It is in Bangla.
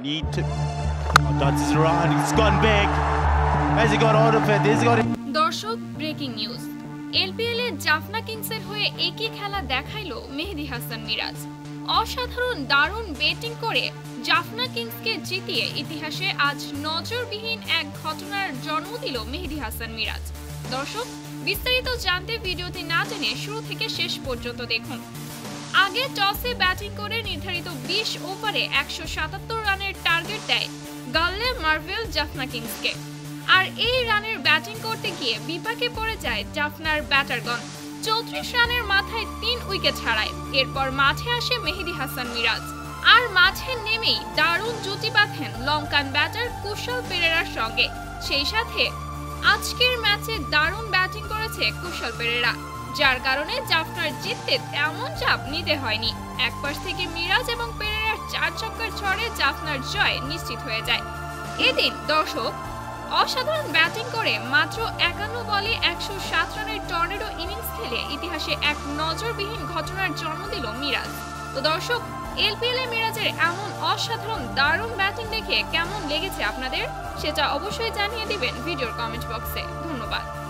need to. Oh, Dodds is around. He's gone big. Has he got out of it? He's got it. দর্শক, ব্রেকিং নিউজ। এলপিএল এ জাফনা কিংসের হয়ে একই খেলা দেখাইলো মেহেদী হাসান মিরাজ। অসাধারণ দারুণ ব্যাটিং করে জাফনা কিংসকে জিতিয়ে ইতিহাসে আজ নজরবিহীন এক ঘটনার জন্ম দিল মেহেদী হাসান মিরাজ। দর্শক, বিস্তারিত জানতে ভিডিওটি না টেনে শুরু থেকে শেষ পর্যন্ত দেখুন। আগে টসে ব্যাটিং করে নির্ধারিত 20 ওভারে 177 রানের টার্গেট দেয় গাল্লে মার্ভেল জাফনা কিংসকে। আর এই রানের ব্যাটিং করতে গিয়ে বিপাকে পড়ে যায় জাফনার ব্যাটারগণ। 34 রানের মাথায় 3 উইকেট হারায়। এরপর মাঠে আসে মেহেদী হাসান মিরাজ, আর মাঠে নেমেই দারুণ জুটি বাঁধেন লঙ্কান ব্যাটার কুশল পেরেরার সঙ্গে। সেই সাথে আজকের ম্যাচে দারুণ ব্যাটিং করেছে কুশল পেরেরা, যার কারণে জাফনার জিততে তেমন চাপ নিতে হয়নি। এক পাশ থেকে মিরাজ এবং পেরেরার 4 ছক্কার ঝড়ে জাফনার জয় নিশ্চিত হয়ে যায়। এদিন দর্শক, অসাধারণ ব্যাটিং করে মাত্র 51 বলে 107 রানের টর্নেডো ইনিংস খেলে ইতিহাসে এক নজরবিহীন ঘটনার জন্ম দিল মিরাজ। তো দর্শক, এলপিএল এ মিরাজের এমন অসাধারণ দারুণ ব্যাটিং দেখে কেমন লেগেছে আপনাদের, সেটা অবশ্যই জানিয়ে দিবেন ভিডিওর কমেন্ট বক্সে। ধন্যবাদ।